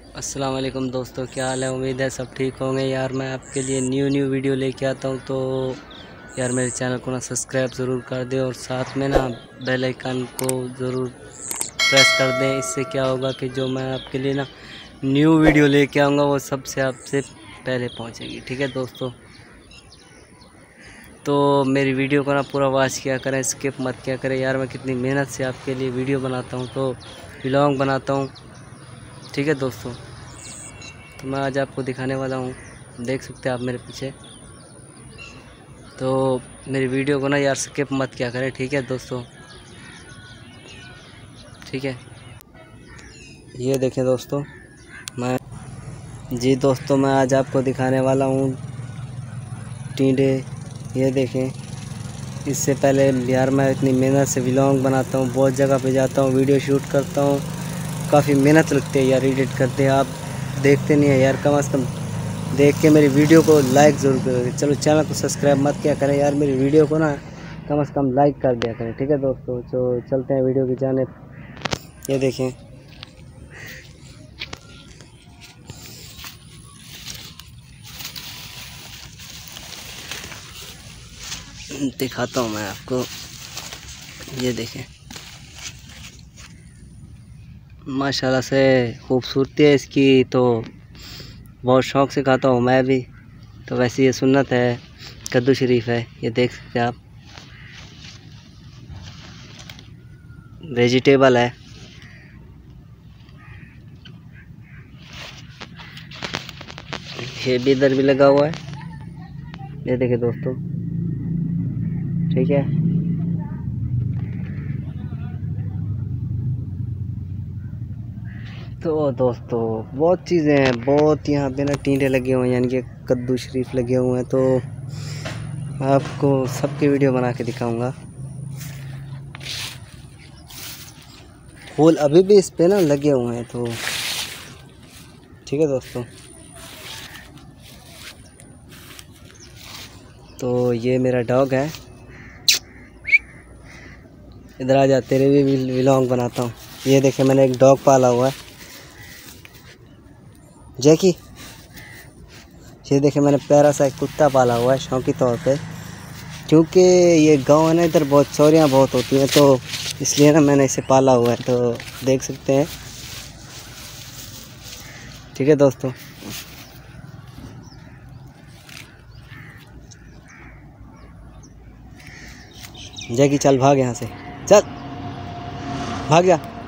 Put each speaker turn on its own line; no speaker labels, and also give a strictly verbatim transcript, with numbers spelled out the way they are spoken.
अस्सलाम वालेकुम दोस्तों, क्या हाल है। उम्मीद है सब ठीक होंगे। यार मैं आपके लिए न्यू न्यू वीडियो लेके आता हूँ, तो यार मेरे चैनल को ना सब्सक्राइब ज़रूर कर दें और साथ में ना बेल आइकन को ज़रूर प्रेस कर दें। इससे क्या होगा कि जो मैं आपके लिए ना न्यू वीडियो लेके आऊँगा वो सबसे आपसे पहले पहुँचेगी। ठीक है दोस्तों, तो मेरी वीडियो को ना पूरा वॉच किया करें, स्किप मत किया करें। यार मैं कितनी मेहनत से आपके लिए वीडियो बनाता हूँ, तो व्लॉग बनाता हूँ। ठीक है दोस्तों, तो मैं आज आपको दिखाने वाला हूँ, देख सकते हैं आप मेरे पीछे। तो मेरी वीडियो को ना यार स्किप मत किया करें, ठीक है दोस्तों। ठीक है, ये देखें दोस्तों, मैं जी दोस्तों मैं आज आपको दिखाने वाला हूँ टींडे। ये देखें, इससे पहले यार मैं इतनी मेहनत से व्लॉग बनाता हूँ, बहुत जगह पे जाता हूँ, वीडियो शूट करता हूँ, काफ़ी मेहनत लगती है यार एडिट करते हैं। आप देखते नहीं है यार, कम अज़ कम देख के मेरी वीडियो को लाइक ज़रूर करें। चलो चैनल को सब्सक्राइब मत किया करें यार, मेरी वीडियो को ना कम अज़ कम लाइक कर दिया करें। ठीक है दोस्तों, तो चलते हैं वीडियो की जानिब। ये देखें, दिखाता हूँ मैं आपको। ये देखें, माशाल्लाह से खूबसूरती है इसकी, तो बहुत शौक़ से खाता हूँ मैं भी। तो वैसे ये सुन्नत है, कद्दू शरीफ है, ये देख सकते हैं आप, वेजिटेबल है। ये भी इधर भी लगा हुआ है, ये देखिए दोस्तों। ठीक है, तो दोस्तों बहुत चीज़ें हैं, बहुत यहाँ पे ना टींडे लगे हुए हैं, यानी कि कद्दू शरीफ लगे हुए हैं। तो आपको सबके वीडियो बना के दिखाऊंगा। फूल अभी भी इस पे ना लगे हुए हैं, तो ठीक है दोस्तों। तो ये मेरा डॉग है, इधर आ जा, तेरे भी व्लॉग बनाता हूँ। ये देखे, मैंने एक डॉग पाला हुआ है, जैकी। ये देखे, मैंने प्यारा सा एक कुत्ता पाला हुआ है शौकी तौर पे, क्योंकि ये गांव है ना, इधर बहुत चोरियाँ बहुत होती हैं, तो इसलिए ना मैंने इसे पाला हुआ है। तो देख सकते हैं, ठीक है दोस्तों। जैकी चल भाग यहाँ से, चल भाग जा।